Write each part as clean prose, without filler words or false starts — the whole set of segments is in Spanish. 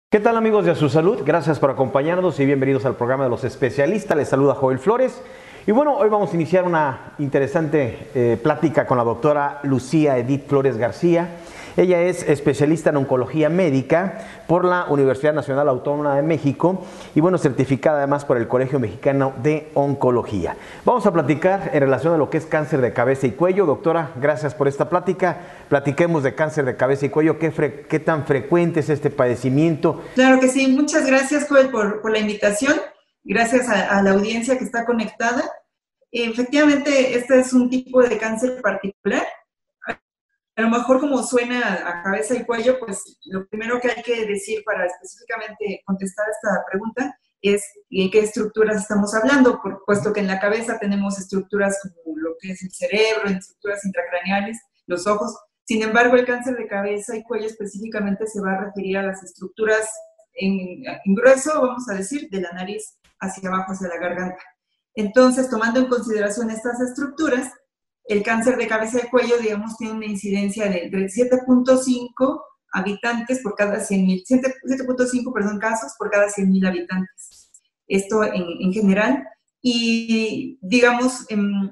¿Qué tal, amigos de A Su Salud? Gracias por acompañarnos y bienvenidos al programa de los especialistas. Les saluda Joel Flores. Y bueno, hoy vamos a iniciar una interesante plática con la doctora Lucía Edith Flores García. Ella es especialista en oncología médica por la Universidad Nacional Autónoma de México y bueno, certificada además por el Colegio Mexicano de Oncología. Vamos a platicar en relación a lo que es cáncer de cabeza y cuello. Doctora, gracias por esta plática. Platiquemos de cáncer de cabeza y cuello. ¿Qué tan frecuente es este padecimiento? Claro que sí. Muchas gracias, Joel, por la invitación. Gracias a la audiencia que está conectada. Efectivamente, este es un tipo de cáncer particular. A lo mejor como suena a cabeza y cuello, pues lo primero que hay que decir para específicamente contestar esta pregunta es en qué estructuras estamos hablando, puesto que en la cabeza tenemos estructuras como lo que es el cerebro, estructuras intracraneales, los ojos. Sin embargo, el cáncer de cabeza y cuello específicamente se va a referir a las estructuras en grueso, vamos a decir, de la nariz hacia abajo, hacia la garganta. Entonces, tomando en consideración estas estructuras, el cáncer de cabeza y cuello, digamos, tiene una incidencia de 7.5 habitantes por cada 100,000, 7.5, casos por cada 100,000 habitantes. Esto en general. Y, digamos,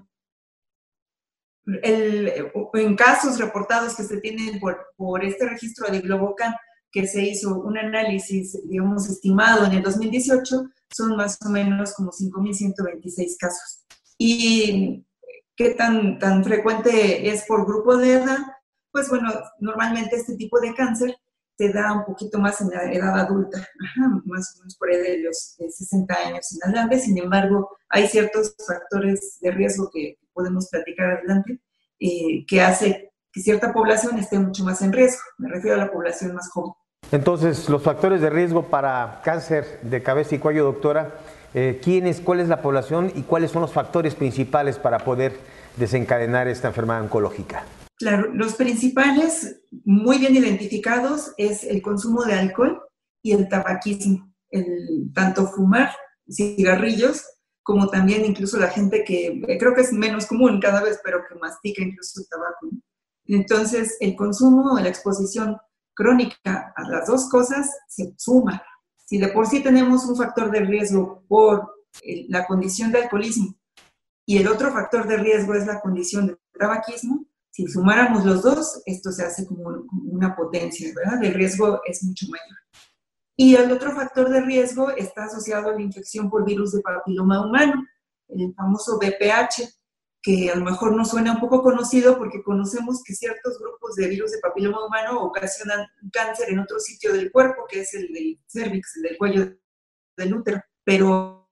en casos reportados que se tienen por este registro de Globocan, que se hizo un análisis, digamos, estimado en el 2018, son más o menos como 5.126 casos. Y ¿qué tan frecuente es por grupo de edad? Pues bueno, normalmente este tipo de cáncer se da un poquito más en la edad adulta, más o menos por ahí de los 60 años en adelante. Sin embargo, hay ciertos factores de riesgo que podemos platicar adelante, que hace que cierta población esté mucho más en riesgo. Me refiero a la población más joven. Entonces, los factores de riesgo para cáncer de cabeza y cuello, doctora, ¿cuál es la población y cuáles son los factores principales para poder desencadenar esta enfermedad oncológica? Claro, los principales, muy bien identificados, es el consumo de alcohol y el tabaquismo. Tanto fumar cigarrillos, como también incluso la gente que, creo que es menos común cada vez, pero que mastica incluso el tabaco. Entonces, el consumo o la exposición crónica a las dos cosas se suma. Si de por sí tenemos un factor de riesgo por la condición de alcoholismo y el otro factor de riesgo es la condición de tabaquismo, si sumáramos los dos, esto se hace como una potencia, ¿verdad? El riesgo es mucho mayor. Y el otro factor de riesgo está asociado a la infección por virus de papiloma humano, el famoso VPH, que a lo mejor nos suena un poco conocido porque conocemos que ciertos grupos de virus de papiloma humano ocasionan un cáncer en otro sitio del cuerpo, que es el del cérvix, el del cuello del útero. Pero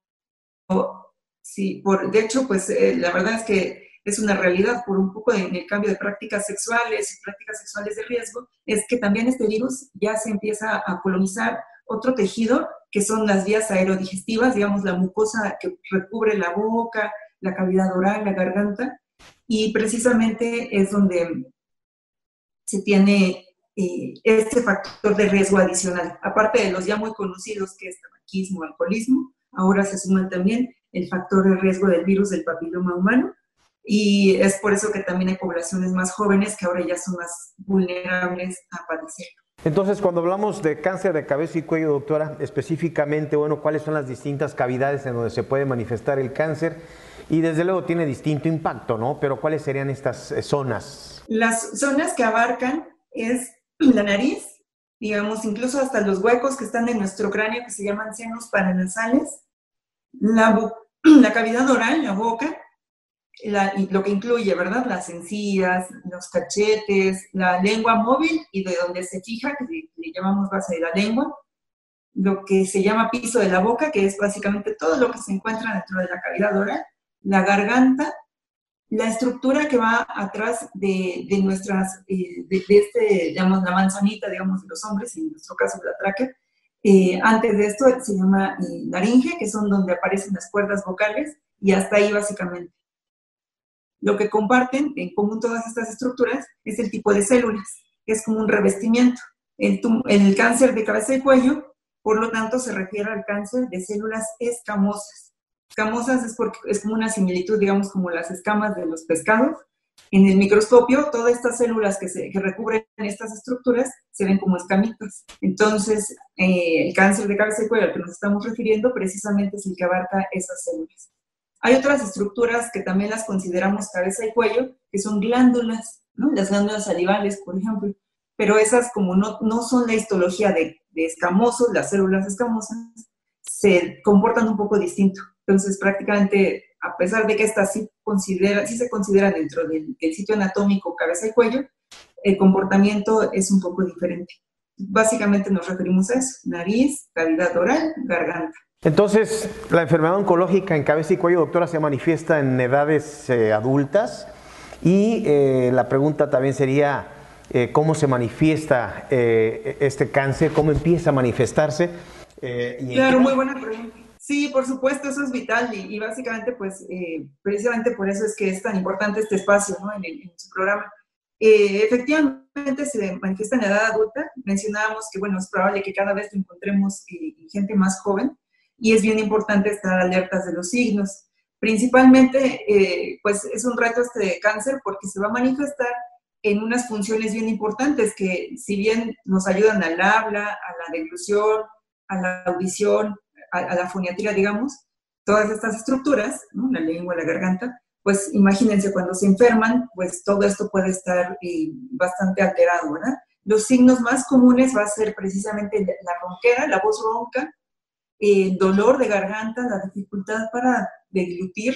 sí, de hecho, pues la verdad es que es una realidad por un poco en el cambio de prácticas sexuales y prácticas sexuales de riesgo, es que también este virus ya se empieza a colonizar otro tejido, que son las vías aerodigestivas, digamos, la mucosa que recubre la boca, la cavidad oral, la garganta, y precisamente es donde se tiene este factor de riesgo adicional. Aparte de los ya muy conocidos, que es tabaquismo, alcoholismo, ahora se suman también el factor de riesgo del virus del papiloma humano, y es por eso que también hay poblaciones más jóvenes que ahora ya son más vulnerables a padecerlo. Entonces, cuando hablamos de cáncer de cabeza y cuello, doctora, específicamente, bueno, ¿cuáles son las distintas cavidades en donde se puede manifestar el cáncer? Y desde luego tiene distinto impacto, ¿no? Pero ¿cuáles serían estas zonas? Las zonas que abarcan es la nariz, digamos, incluso hasta los huecos que están en nuestro cráneo, que se llaman senos paranasales, la cavidad oral, la boca, y lo que incluye, ¿verdad? Las encías, los cachetes, la lengua móvil y de donde se fija, que le llamamos base de la lengua, lo que se llama piso de la boca, que es básicamente todo lo que se encuentra dentro de la cavidad oral, la garganta, la estructura que va atrás de nuestras, digamos, la manzanita, digamos, de los hombres, en nuestro caso la tráquea. Antes de esto se llama laringe, que son donde aparecen las cuerdas vocales, y hasta ahí básicamente. Lo que comparten en común todas estas estructuras es el tipo de células, que es como un revestimiento. El cáncer de cabeza y cuello, por lo tanto, se refiere al cáncer de células escamosas. Escamosas es porque es como una similitud, digamos, como las escamas de los pescados. En el microscopio, todas estas células que recubren estas estructuras se ven como escamitas. Entonces, el cáncer de cabeza y cuello al que nos estamos refiriendo precisamente es el que abarca esas células. Hay otras estructuras que también las consideramos cabeza y cuello, que son glándulas, ¿no? Las glándulas salivales, por ejemplo, pero esas como no son la histología de escamosos, las células escamosas, se comportan un poco distinto. Entonces, prácticamente, a pesar de que estas sí se consideran dentro del sitio anatómico cabeza y cuello, el comportamiento es un poco diferente. Básicamente nos referimos a eso: nariz, cavidad oral, garganta. Entonces, la enfermedad oncológica en cabeza y cuello, doctora, se manifiesta en edades adultas, y la pregunta también sería, ¿cómo se manifiesta este cáncer? ¿Cómo empieza a manifestarse? Claro, muy buena pregunta. Sí, por supuesto, eso es vital y básicamente, pues, precisamente por eso es que es tan importante este espacio, ¿no? En su programa. Efectivamente se manifiesta en la edad adulta. Mencionábamos que, bueno, es probable que cada vez lo encontremos gente más joven, y es bien importante estar alertas de los signos. Principalmente, pues es un reto este cáncer porque se va a manifestar en unas funciones bien importantes que, si bien nos ayudan al habla, a la deglución, a la audición, a la foniatría, digamos, todas estas estructuras, ¿no? La lengua, la garganta, pues imagínense, cuando se enferman, pues todo esto puede estar bastante alterado, ¿verdad? Los signos más comunes va a ser precisamente la ronquera, la voz ronca, el dolor de garganta, la dificultad para deglutir.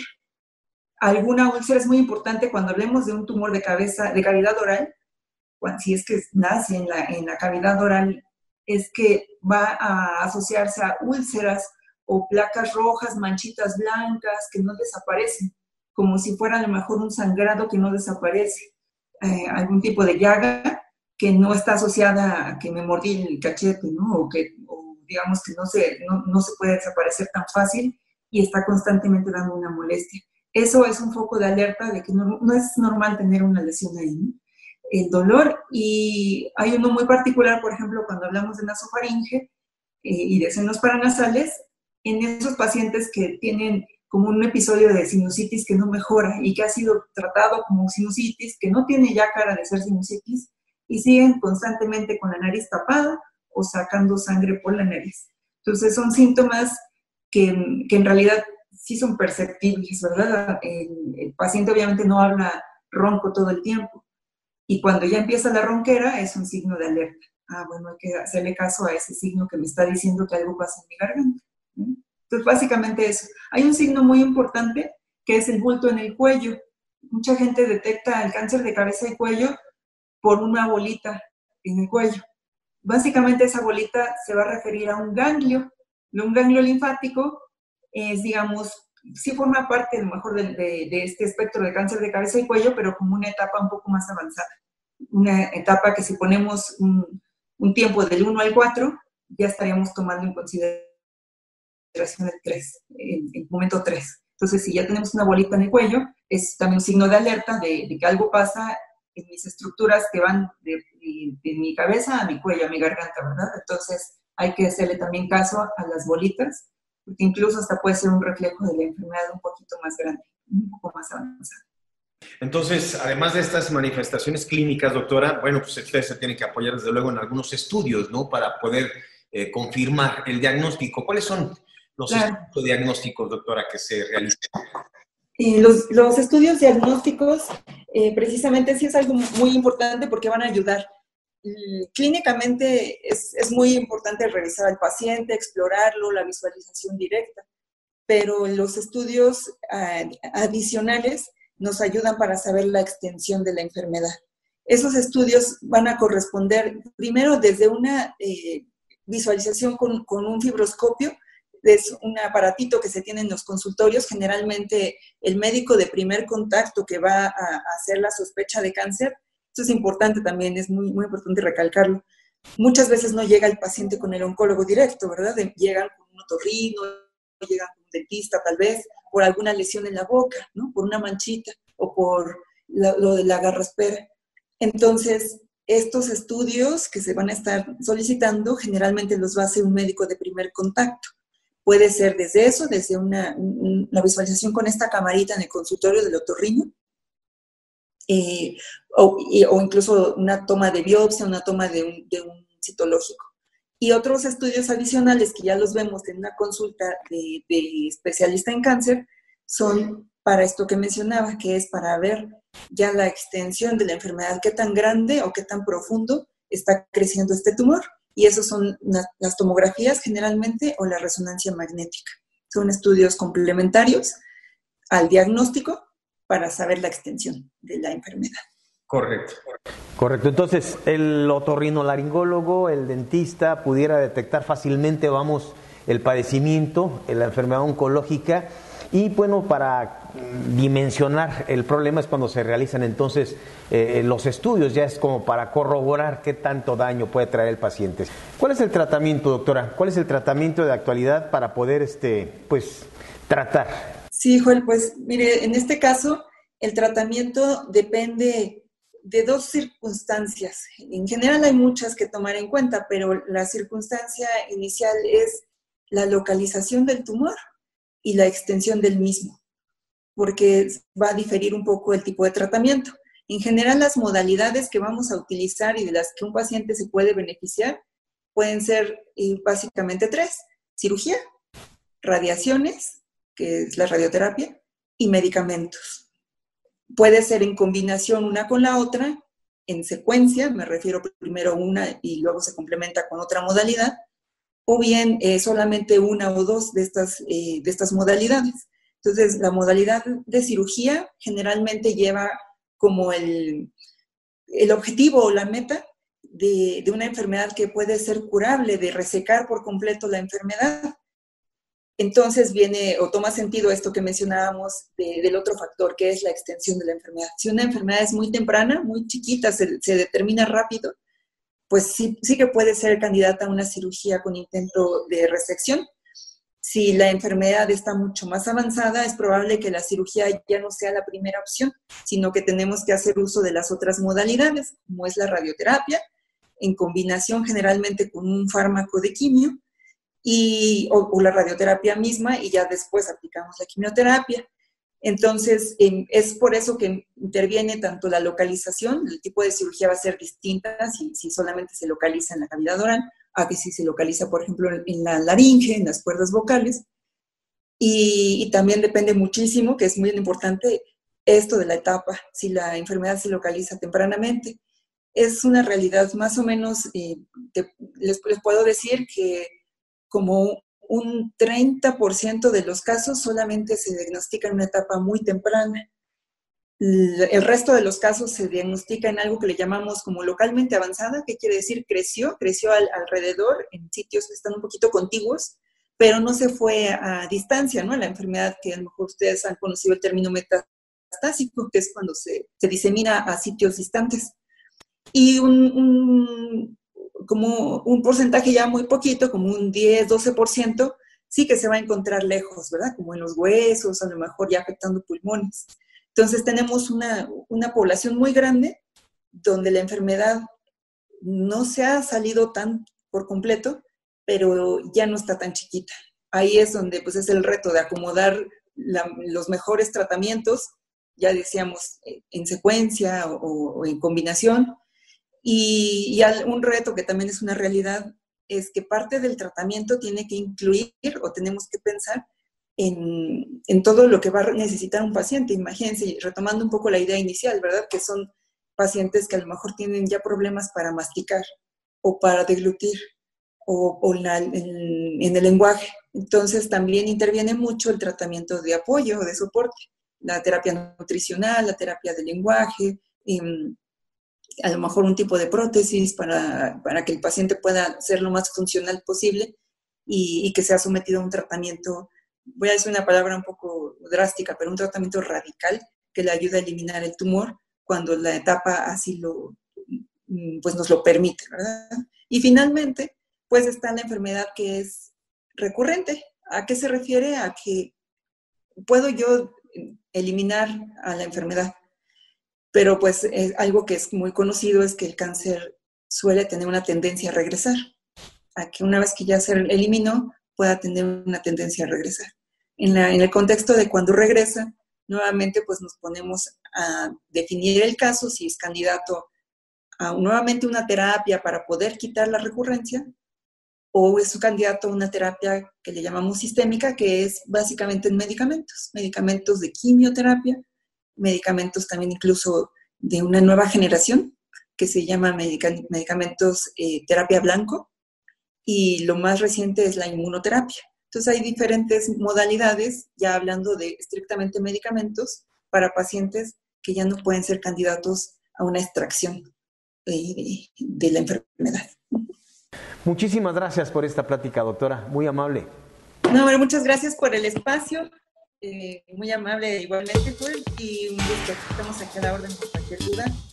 Alguna úlcera es muy importante cuando hablemos de un tumor de cavidad oral, si es que nace en la cavidad oral, es que va a asociarse a úlceras o placas rojas, manchitas blancas que no desaparecen, como si fuera a lo mejor un sangrado que no desaparece, algún tipo de llaga que no está asociada a que me mordí el cachete, ¿no? O digamos que no se puede desaparecer tan fácil y está constantemente dando una molestia. Eso es un foco de alerta de que no es normal tener una lesión ahí, ¿no? El dolor, y hay uno muy particular, por ejemplo, cuando hablamos de nasofaringe y de senos paranasales, en esos pacientes que tienen como un episodio de sinusitis que no mejora y que ha sido tratado como sinusitis, que no tiene ya cara de ser sinusitis, y siguen constantemente con la nariz tapada o sacando sangre por la nariz. Entonces son síntomas que en realidad sí son perceptibles, ¿verdad? El paciente obviamente no habla ronco todo el tiempo, y cuando ya empieza la ronquera es un signo de alerta. Ah, bueno, hay que hacerle caso a ese signo que me está diciendo que algo pasa en mi garganta, ¿no? Entonces, básicamente eso. Hay un signo muy importante que es el bulto en el cuello. Mucha gente detecta el cáncer de cabeza y cuello por una bolita en el cuello. Básicamente esa bolita se va a referir a un ganglio. Un ganglio linfático es, digamos, sí forma parte a lo mejor de este espectro de cáncer de cabeza y cuello, pero como una etapa un poco más avanzada. Una etapa que, si ponemos un tiempo del 1 al 4, ya estaríamos tomando en consideración el 3, el momento 3. Entonces, si ya tenemos una bolita en el cuello, es también un signo de alerta de que algo pasa en mis estructuras que van de mi cabeza a mi cuello, a mi garganta, ¿verdad? Entonces, hay que hacerle también caso a las bolitas, porque incluso hasta puede ser un reflejo de la enfermedad un poquito más grande, un poco más avanzada. Entonces, además de estas manifestaciones clínicas, doctora, bueno, pues ustedes se tienen que apoyar desde luego en algunos estudios, ¿no? Para poder confirmar el diagnóstico. ¿Cuáles son los estudios diagnósticos, doctora, que se realizan? Los estudios diagnósticos, precisamente sí es algo muy importante porque van a ayudar. Clínicamente es muy importante revisar al paciente, explorarlo, la visualización directa, pero los estudios adicionales nos ayudan para saber la extensión de la enfermedad. Esos estudios van a corresponder primero desde una visualización con un fibroscopio. Es un aparatito que se tiene en los consultorios. Generalmente el médico de primer contacto que va a hacer la sospecha de cáncer, esto es importante también, es muy, muy importante recalcarlo. Muchas veces no llega el paciente con el oncólogo directo, ¿verdad? Llegan con un otorrino, llegan con un dentista tal vez, por alguna lesión en la boca, ¿no? Por una manchita o por lo de la garraspera. Entonces, estos estudios que se van a estar solicitando, generalmente los va a hacer un médico de primer contacto. Puede ser desde eso, desde una visualización con esta camarita en el consultorio del otorrino, o incluso una toma de biopsia, una toma de un citológico. Y otros estudios adicionales que ya los vemos en una consulta de especialista en cáncer son para esto que mencionaba, que es para ver ya la extensión de la enfermedad, qué tan grande o qué tan profundo está creciendo este tumor. Y esos son las tomografías generalmente o la resonancia magnética. Son estudios complementarios al diagnóstico para saber la extensión de la enfermedad. Correcto. Correcto. Entonces, el otorrinolaringólogo, el dentista, pudiera detectar fácilmente, vamos, el padecimiento, la enfermedad oncológica. Y bueno, para dimensionar el problema es cuando se realizan entonces los estudios, ya es como para corroborar qué tanto daño puede traer el paciente. ¿Cuál es el tratamiento, doctora? ¿Cuál es el tratamiento de actualidad para poder tratar? Sí, Joel, pues mire, en este caso el tratamiento depende de dos circunstancias. En general hay muchas que tomar en cuenta, pero la circunstancia inicial es la localización del tumor y la extensión del mismo, porque va a diferir un poco el tipo de tratamiento. En general, las modalidades que vamos a utilizar y de las que un paciente se puede beneficiar pueden ser básicamente tres: cirugía, radiaciones, que es la radioterapia, y medicamentos. Puede ser en combinación una con la otra, en secuencia, me refiero primero a una y luego se complementa con otra modalidad, o bien solamente una o dos de estas modalidades. Entonces, la modalidad de cirugía generalmente lleva como el objetivo o la meta de una enfermedad que puede ser curable, de resecar por completo la enfermedad. Entonces viene o toma sentido esto que mencionábamos del otro factor, que es la extensión de la enfermedad. Si una enfermedad es muy temprana, muy chiquita, se determina rápido, pues sí que puede ser candidata a una cirugía con intento de resección. Si la enfermedad está mucho más avanzada, es probable que la cirugía ya no sea la primera opción, sino que tenemos que hacer uso de las otras modalidades, como es la radioterapia, en combinación generalmente con un fármaco de quimio, o la radioterapia misma, y ya después aplicamos la quimioterapia. Entonces, es por eso que interviene tanto la localización, el tipo de cirugía va a ser distinta si solamente se localiza en la cavidad oral, a que si se localiza, por ejemplo, en la laringe, en las cuerdas vocales. Y también depende muchísimo, que es muy importante, esto de la etapa, si la enfermedad se localiza tempranamente. Es una realidad más o menos, les puedo decir que como un 30% de los casos solamente se diagnostica en una etapa muy temprana. El resto de los casos se diagnostica en algo que le llamamos como localmente avanzada, que quiere decir creció alrededor, en sitios que están un poquito contiguos, pero no se fue a distancia, ¿no? La enfermedad que a lo mejor ustedes han conocido el término metastásico, que es cuando se disemina a sitios distantes. Y como un porcentaje ya muy poquito, como un 10-12%, sí que se va a encontrar lejos, ¿verdad? Como en los huesos, a lo mejor ya afectando pulmones. Entonces tenemos una población muy grande donde la enfermedad no se ha salido tan por completo, pero ya no está tan chiquita. Ahí es donde pues es el reto de acomodar los mejores tratamientos, ya decíamos, en secuencia o en combinación. Y un reto que también es una realidad es que parte del tratamiento tiene que incluir o tenemos que pensar en todo lo que va a necesitar un paciente. Imagínense, retomando un poco la idea inicial, ¿verdad? Que son pacientes que a lo mejor tienen ya problemas para masticar o para deglutir o en el lenguaje. Entonces también interviene mucho el tratamiento de apoyo o de soporte, la terapia nutricional, la terapia del lenguaje, a lo mejor un tipo de prótesis para que el paciente pueda ser lo más funcional posible y que sea sometido a un tratamiento, voy a decir una palabra un poco drástica, pero un tratamiento radical que le ayude a eliminar el tumor cuando la etapa así pues nos lo permite, ¿verdad? Y finalmente, pues está la enfermedad que es recurrente. ¿A qué se refiere? A que puedo yo eliminar a la enfermedad, pero pues algo que es muy conocido es que el cáncer suele tener una tendencia a regresar, a que una vez que ya se eliminó, pueda tener una tendencia a regresar. En el contexto de cuando regresa, nuevamente pues nos ponemos a definir el caso, si es candidato a nuevamente una terapia para poder quitar la recurrencia, o es su candidato a una terapia que le llamamos sistémica, que es básicamente en medicamentos de quimioterapia, medicamentos también incluso de una nueva generación, que se llama medicamentos terapia blanco, y lo más reciente es la inmunoterapia. Entonces hay diferentes modalidades, ya hablando de estrictamente medicamentos, para pacientes que ya no pueden ser candidatos a una extracción de la enfermedad. Muchísimas gracias por esta plática, doctora, muy amable. No, bueno, muchas gracias por el espacio, muy amable igualmente, Joel, y un gusto. Estamos aquí a la orden por cualquier duda.